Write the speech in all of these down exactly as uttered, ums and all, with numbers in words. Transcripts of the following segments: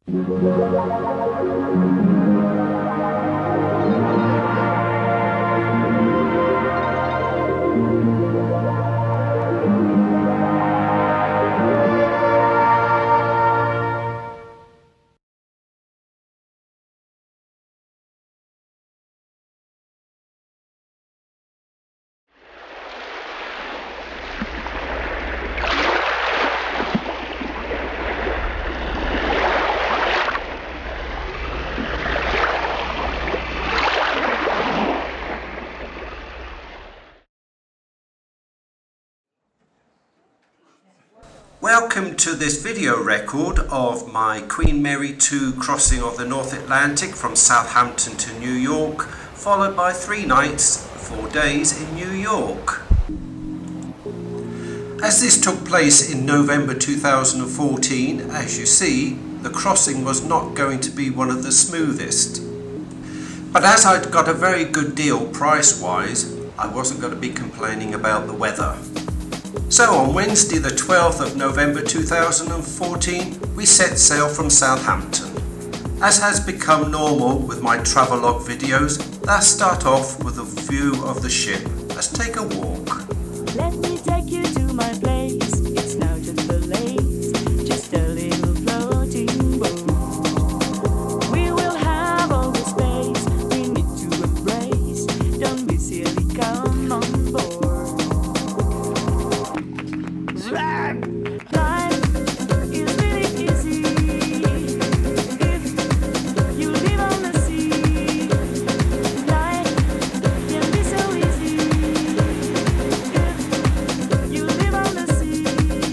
Welcome to this video record of my Queen Mary two crossing of the North Atlantic from Southampton to New York, followed by three nights, four days in New York. As this took place in November two thousand fourteen, as you see, the crossing was not going to be one of the smoothest. But as I'd got a very good deal price-wise, I wasn't going to be complaining about the weather. So on Wednesday the twelfth of November two thousand fourteen, we set sail from Southampton. As has become normal with my travelogue videos, let's start off with a view of the ship. Let's take a walk. Let me take you to my place. It's now just a lace, just a little floating boat. We will have all the space we need to embrace. Don't be silly, come on board. Life is really easy if you live on the sea. Life can be so easy if you live on the sea.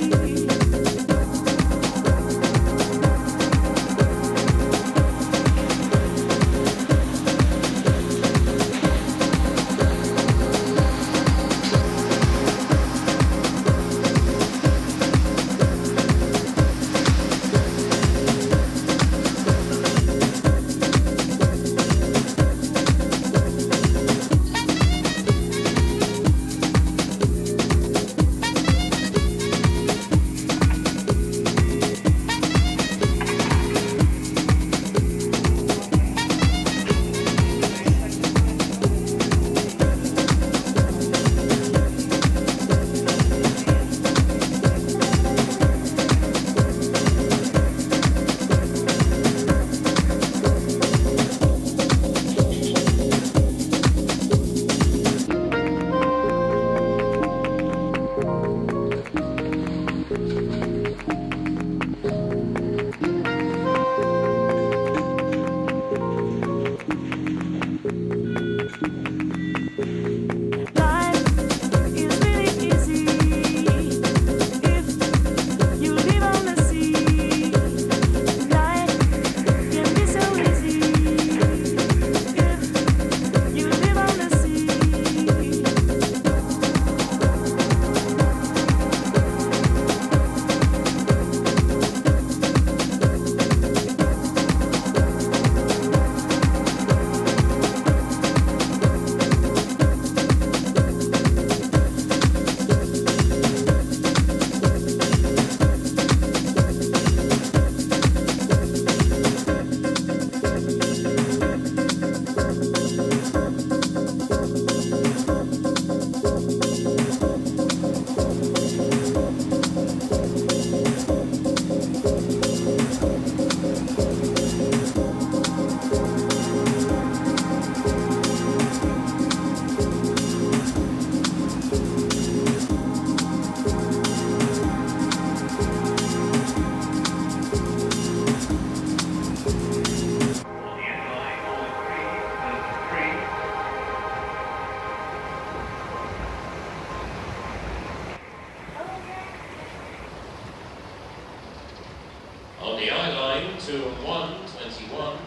On the I line to one twenty-one.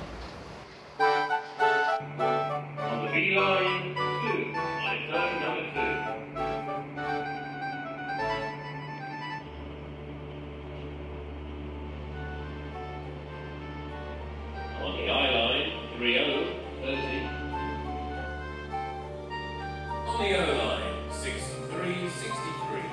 On the B line, two, line turn number two. On the I line, three oh, thirty. On the O line, six three, sixty-three.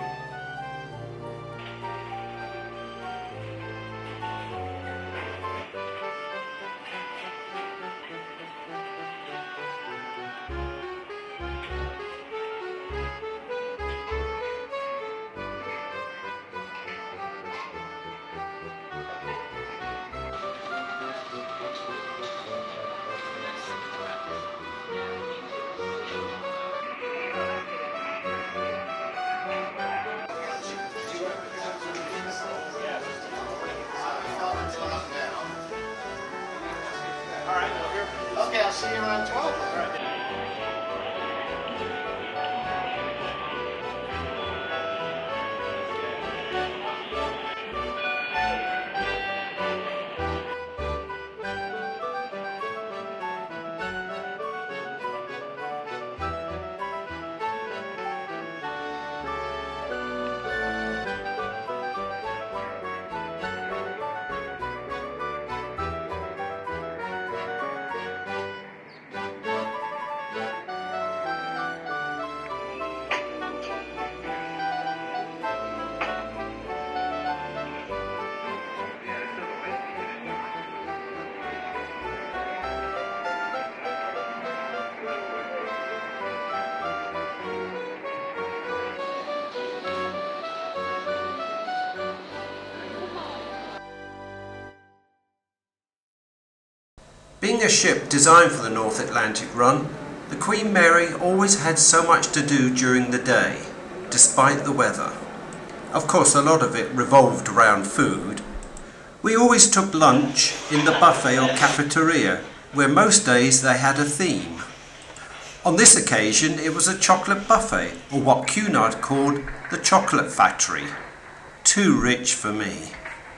Being a ship designed for the North Atlantic run, the Queen Mary always had so much to do during the day, despite the weather. Of course, a lot of it revolved around food. We always took lunch in the buffet or cafeteria, where most days they had a theme. On this occasion, it was a chocolate buffet, or what Cunard called the Chocolate Factory. Too rich for me.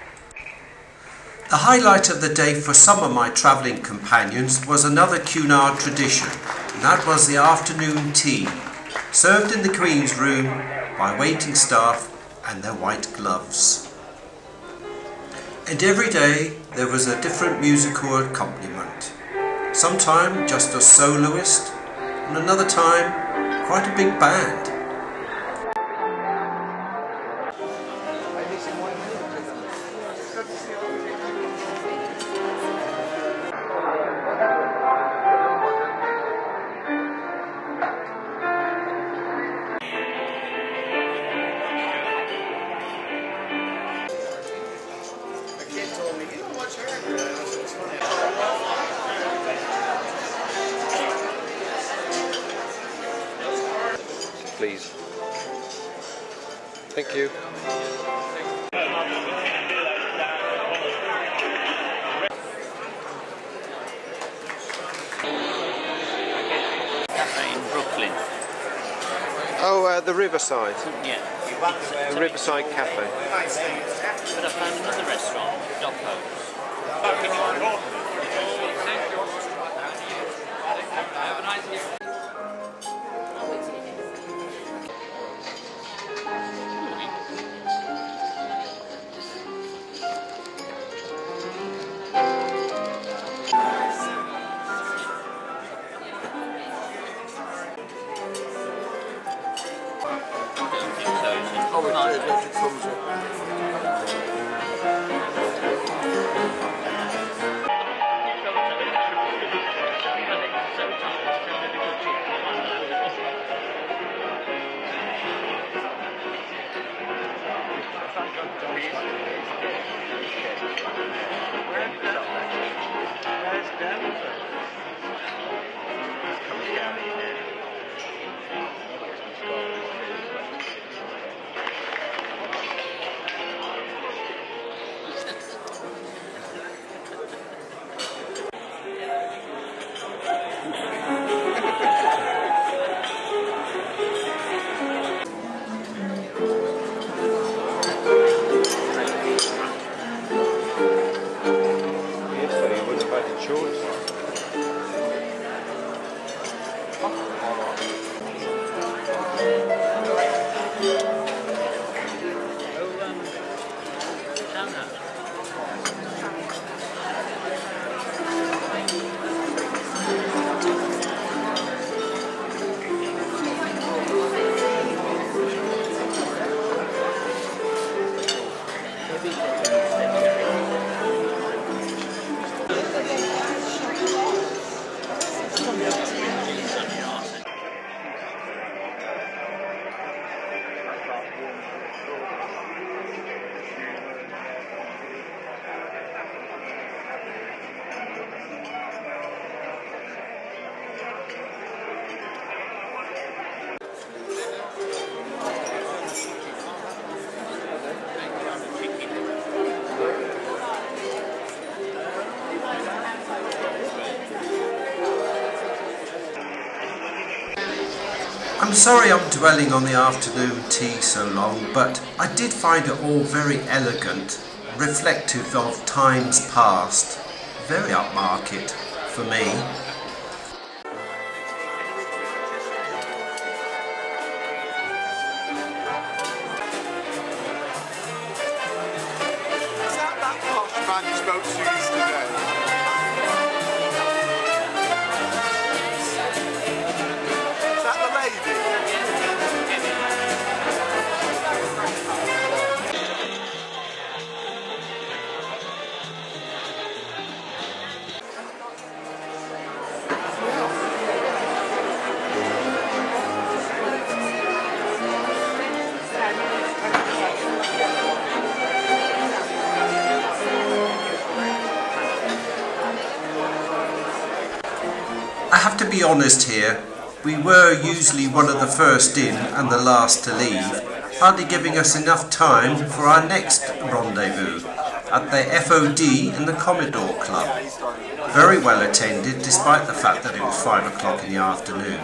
The highlight of the day for some of my travelling companions was another Cunard tradition, and that was the afternoon tea, served in the Queen's room by waiting staff and their white gloves. And every day there was a different musical accompaniment. Sometime just a soloist, and another time quite a big band. Please. Thank you. Cafe in Brooklyn. Oh, uh, the Riverside. Yeah. The Riverside Cafe. But I found another restaurant, Doco's. I'm sorry I'm dwelling on the afternoon tea so long, but I did find it all very elegant, reflective of times past, very upmarket for me. Is that that posh man you spoke to yesterday? Is that the lady? I have to be honest here, we were usually one of the first in and the last to leave, hardly giving us enough time for our next rendezvous at the F O D in the Commodore Club. Very well attended despite the fact that it was five o'clock in the afternoon.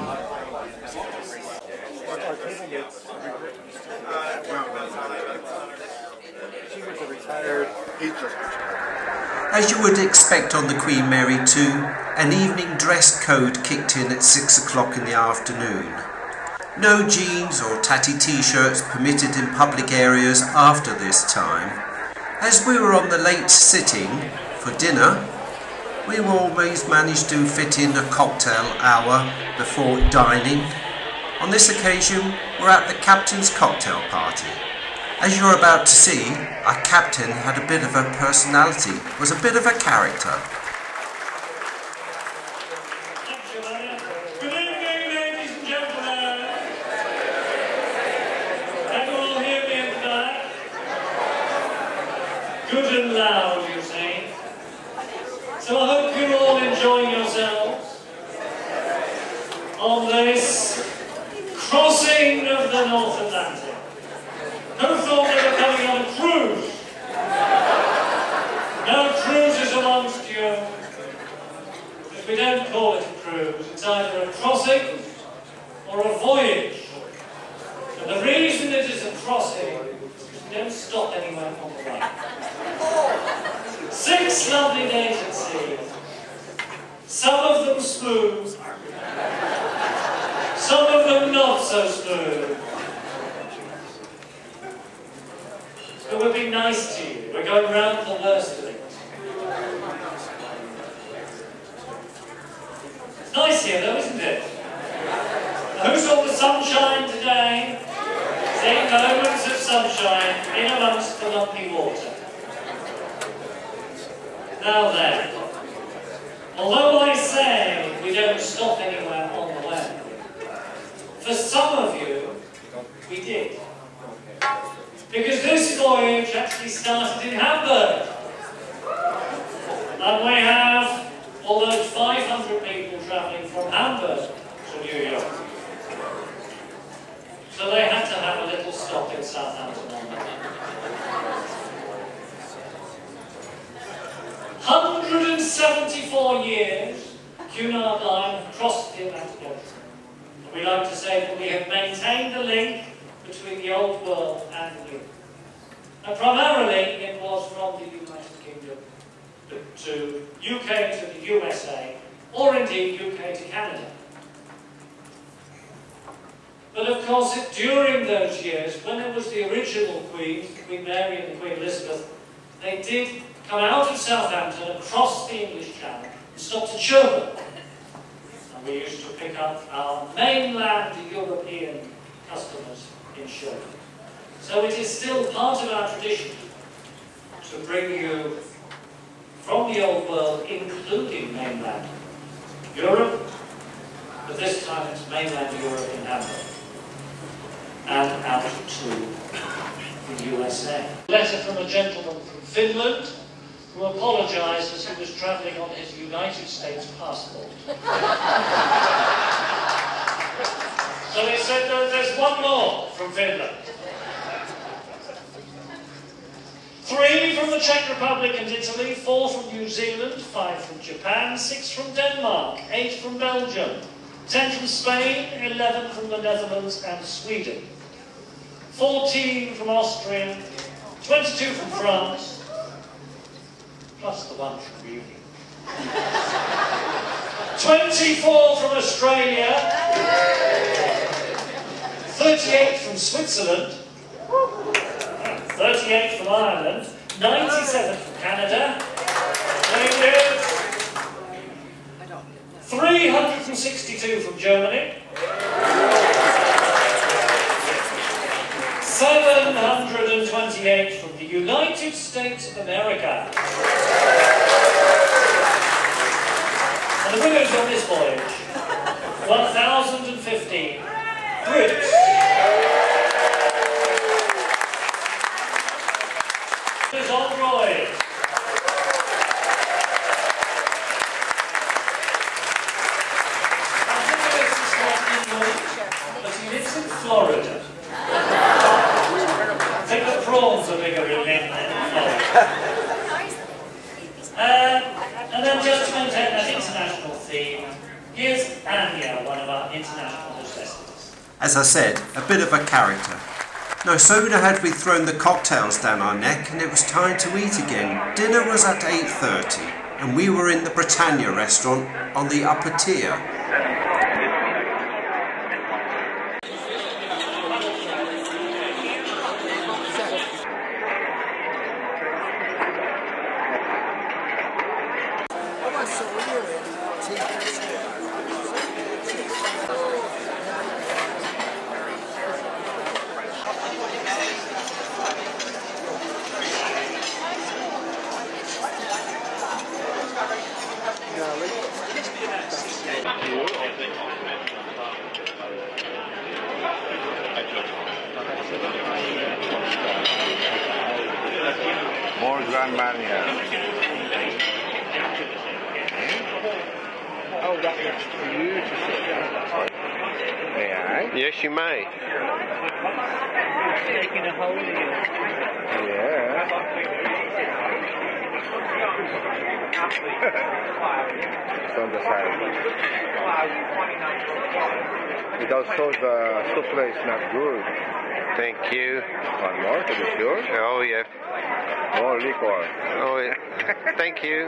As you would expect on the Queen Mary two, an evening dress code kicked in at six o'clock in the afternoon. No jeans or tatty t-shirts permitted in public areas after this time. As we were on the late sitting for dinner, we always managed to fit in a cocktail hour before dining. On this occasion, we're at the captain's cocktail party. As you're about to see, our captain had a bit of a personality, was a bit of a character. Good evening, ladies and gentlemen. Can you all hear me at the back? Good and loud, you see. So I hope you're all enjoying yourselves on this crossing of the North Atlantic. Who thought they were coming on a cruise? No cruises amongst you. But we don't call it a cruise. It's either a crossing or a voyage. And the reason it is a crossing is we don't stop anywhere on the way. Six lovely days at sea. Some of them smooth. Some of them not so smooth. But we're being nice to you. We're going round the worst of it. It's nice here though, isn't it? Now, who saw the sunshine today? See, moments of sunshine in amongst the lumpy water. Now then, although I say we don't stop anywhere on the way, for some of you, we did. Because this voyage actually started in Hamburg. And we have almost five hundred people travelling from Hamburg to New York. So they had to have a little stop in Southampton on the way. one hundred seventy-four years, Cunard Line crossed the Atlantic Ocean. We like to say that we have maintained the link between the old world and the new. And primarily it was from the United Kingdom to U K to the U S A, or indeed U K to Canada. But of course, it, during those years, when it was the original Queen, Queen Mary and Queen Elizabeth, they did come out of Southampton, across the English Channel, and stop to Cherbourg. And we used to pick up our mainland European customers in Cherbourg. So it is still part of our tradition to bring you from the old world, including mainland Europe, but this time it's mainland Europe in Hamburg, and out to the U S A. A letter from a gentleman from Finland who apologised as he was travelling on his United States passport. So he said that there's one more from Finland. Three from the Czech Republic and Italy, four from New Zealand, five from Japan, six from Denmark, eight from Belgium, ten from Spain, eleven from the Netherlands and Sweden, fourteen from Austria, twenty-two from France, plus the one from Uni, twenty-four from Australia, thirty-eight from Switzerland, thirty-eight from Ireland, ninety-seven from Canada, three hundred sixty-two from Germany, seven hundred twenty-eight from the United States of America. And the winners on this voyage, one thousand fifteen Brits. Winners on the voyage. But he lives in Florida. I think the prawns are bigger in Florida. Um, and then just to maintain that international theme, here's Anya, one of our international hostesses. As I said, a bit of a character. No sooner had we thrown the cocktails down our neck and it was time to eat again. Dinner was at eight thirty and we were in the Britannia restaurant on the upper tier. More grandman here. Oh, that looks beautiful. May I? Yes, you may. Taking a hold of you. Yeah. It's on the side. It also the souffle is not good. Thank you. One more to be sure. Oh, yeah. More liquor. Oh, yeah. Thank you.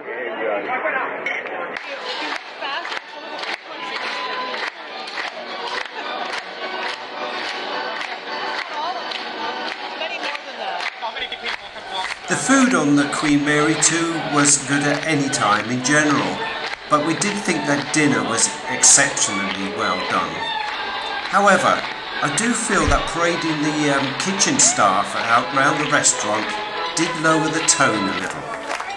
The food on the Queen Mary two was good at any time in general, but we did think that dinner was exceptionally well done. However, I do feel that parading the um, kitchen staff out round the restaurant did lower the tone a little.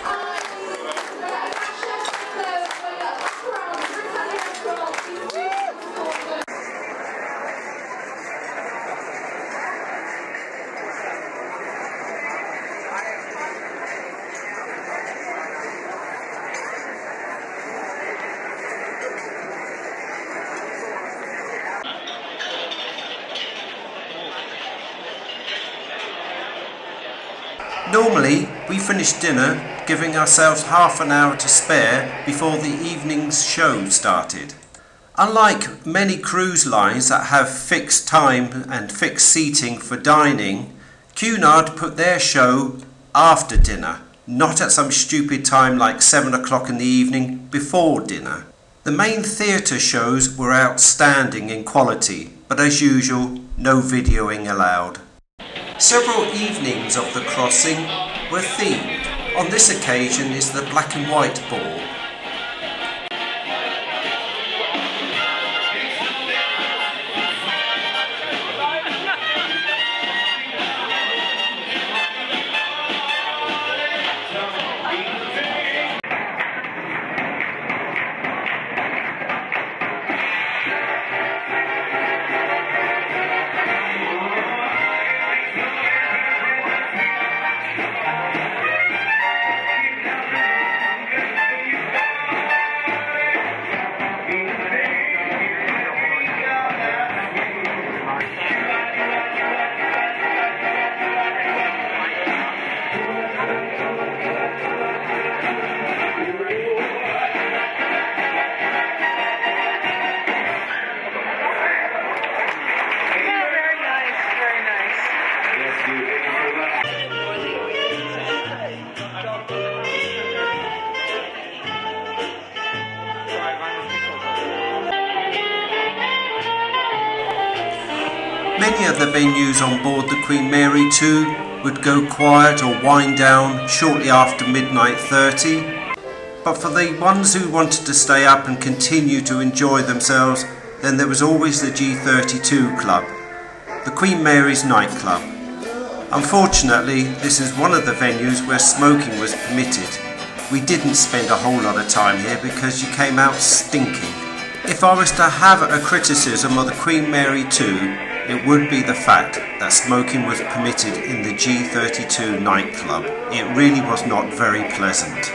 Normally, we finish dinner giving ourselves half an hour to spare before the evening's show started. Unlike many cruise lines that have fixed time and fixed seating for dining, Cunard put their show after dinner, not at some stupid time like seven o'clock in the evening before dinner. The main theatre shows were outstanding in quality, but as usual, no videoing allowed. Several evenings of the crossing were themed. On this occasion is the black and white ball. Many of the venues on board the Queen Mary two would go quiet or wind down shortly after midnight thirty, but for the ones who wanted to stay up and continue to enjoy themselves, then there was always the G thirty-two Club, the Queen Mary's nightclub. Unfortunately, this is one of the venues where smoking was permitted. We didn't spend a whole lot of time here because you came out stinking. If I was to have a criticism of the Queen Mary two, it would be the fact that smoking was permitted in the G thirty-two nightclub. It really was not very pleasant.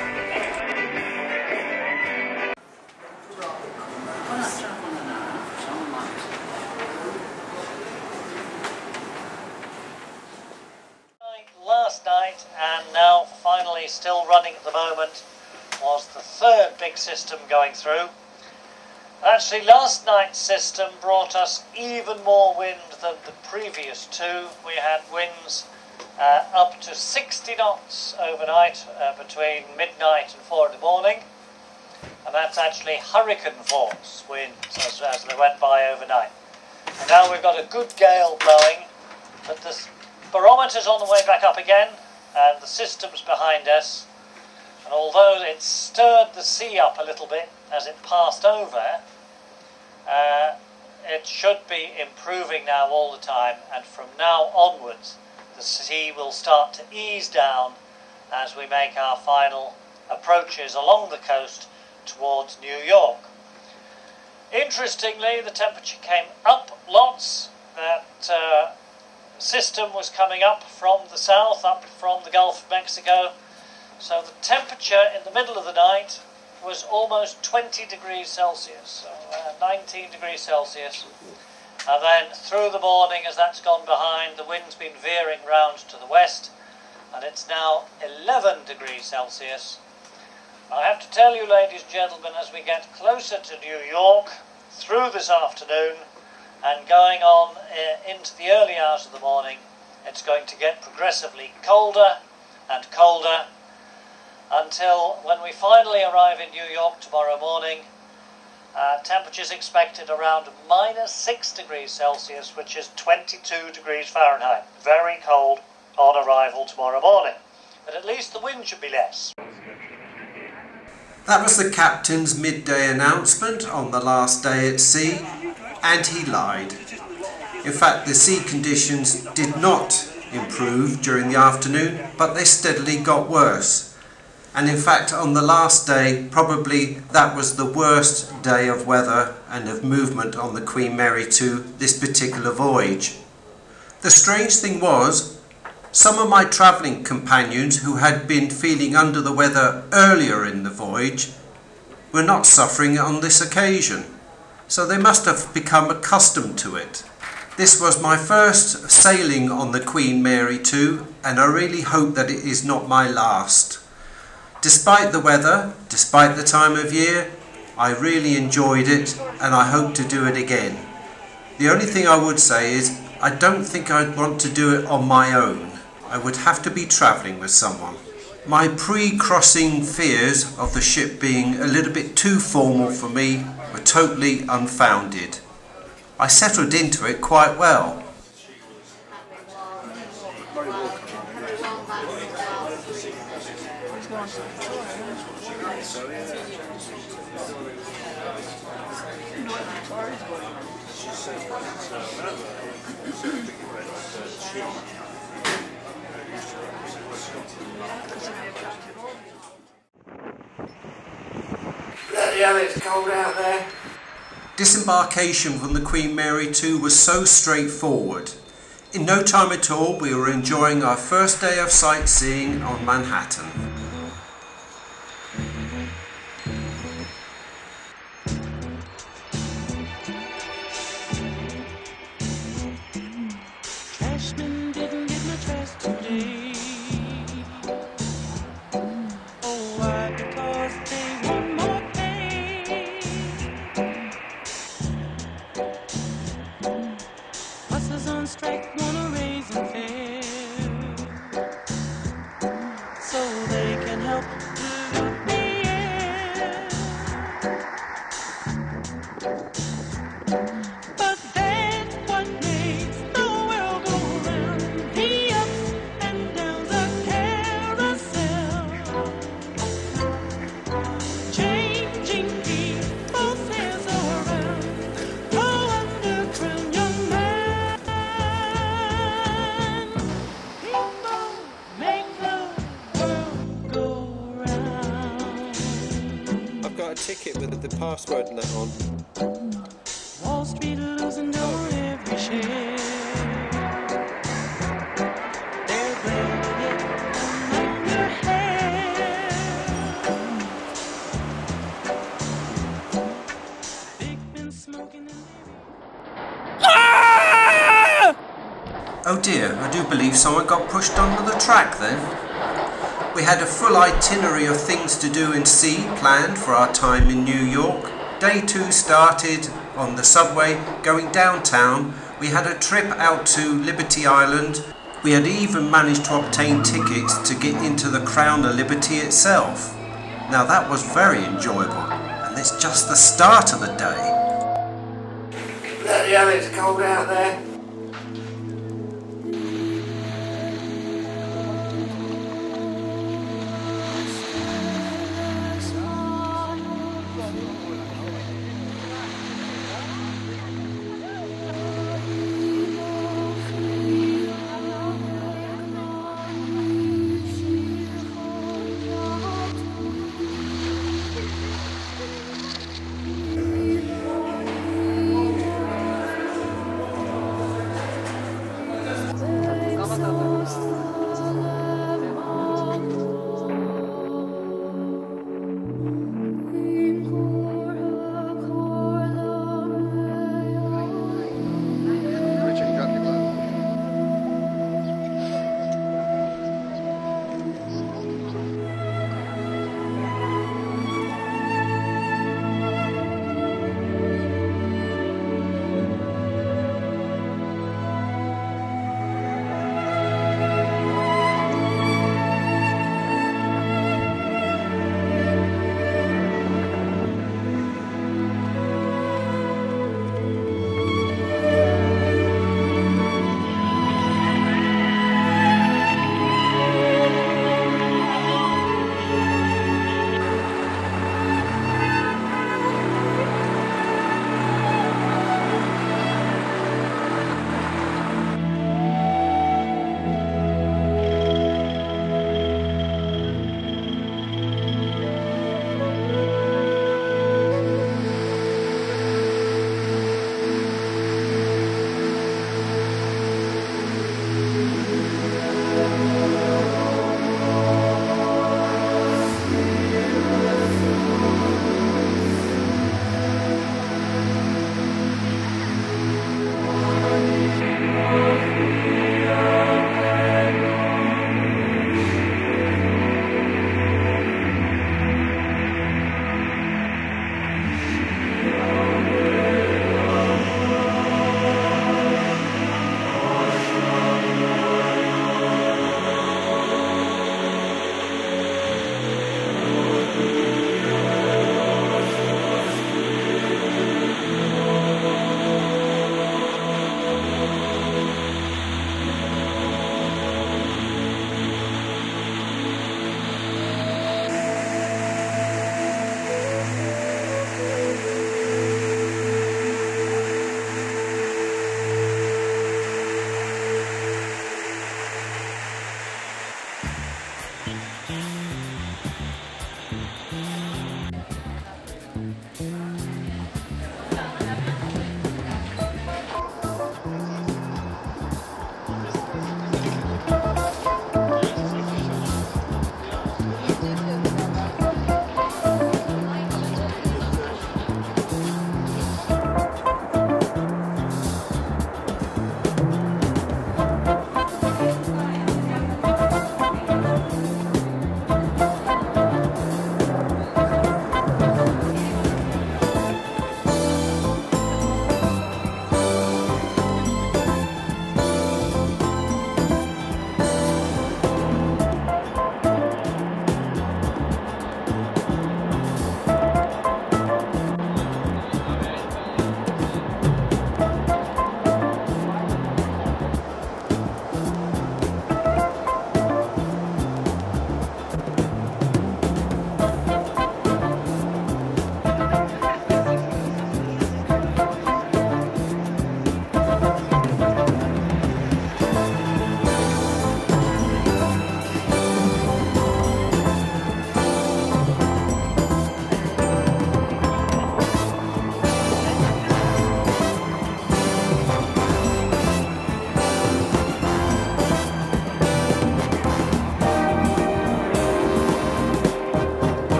Last night, and now finally still running at the moment, was the third big system going through. Actually, last night's system brought us even more wind than the previous two. We had winds uh, up to sixty knots overnight uh, between midnight and four in the morning, and that's actually hurricane force winds as, as they went by overnight. And now we've got a good gale blowing, but the barometer's on the way back up again, and the system's behind us, and although it stirred the sea up a little bit as it passed over, uh, it should be improving now all the time, and from now onwards the sea will start to ease down as we make our final approaches along the coast towards New York. Interestingly, the temperature came up lots. That uh, system was coming up from the south, up from the Gulf of Mexico, so the temperature in the middle of the night was almost twenty degrees Celsius, so uh, nineteen degrees Celsius, and then through the morning, as that's gone behind, the wind's been veering round to the west, and it's now eleven degrees Celsius. I have to tell you, ladies and gentlemen, as we get closer to New York through this afternoon and going on uh, into the early hours of the morning, it's going to get progressively colder and colder, until when we finally arrive in New York tomorrow morning, uh, temperatures expected around minus six degrees Celsius, which is twenty-two degrees Fahrenheit. Very cold on arrival tomorrow morning. But at least the wind should be less. That was the captain's midday announcement on the last day at sea, and he lied. In fact, the sea conditions did not improve during the afternoon, but they steadily got worse. And in fact, on the last day, probably that was the worst day of weather and of movement on the Queen Mary two this particular voyage. The strange thing was, some of my travelling companions who had been feeling under the weather earlier in the voyage were not suffering on this occasion, so they must have become accustomed to it. This was my first sailing on the Queen Mary two, and I really hope that it is not my last. Despite the weather, despite the time of year, I really enjoyed it, and I hope to do it again. The only thing I would say is, I don't think I'd want to do it on my own. I would have to be travelling with someone. My pre-crossing fears of the ship being a little bit too formal for me were totally unfounded. I settled into it quite well. Bloody hell, it's cold out there. Disembarkation from the Queen Mary two was so straightforward. In no time at all, we were enjoying our first day of sightseeing on Manhattan. Ashman didn't get much rest today. Oh, why? Because they want more pay. Hustlers on strike wanna raise and fare, so they ticket with the password and that on. Wall Street losing on every share. They're blaming it on your hair. Big Ben smoking and Oh dear, I do believe someone got pushed onto the track then. We had a full itinerary of things to do and see planned for our time in New York. Day two started on the subway going downtown. We had a trip out to Liberty Island. We had even managed to obtain tickets to get into the Crown of Liberty itself. Now that was very enjoyable, and it's just the start of the day. Bloody hell, it's cold out there.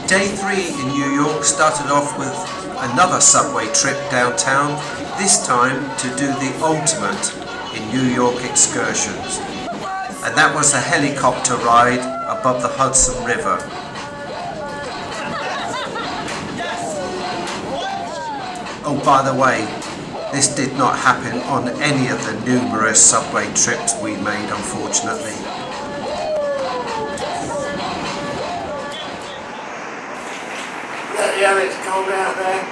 Day three in New York started off with another subway trip downtown, this time to do the ultimate in New York excursions. And that was a helicopter ride above the Hudson River. Oh, by the way, this did not happen on any of the numerous subway trips we made, unfortunately. Bloody hell, it's cold out there.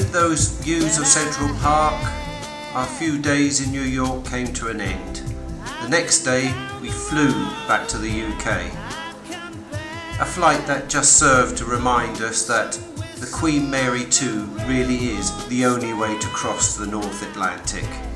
with those views of Central Park, our few days in New York came to an end. The next day we flew back to the U K. A flight that just served to remind us that the Queen Mary two really is the only way to cross the North Atlantic.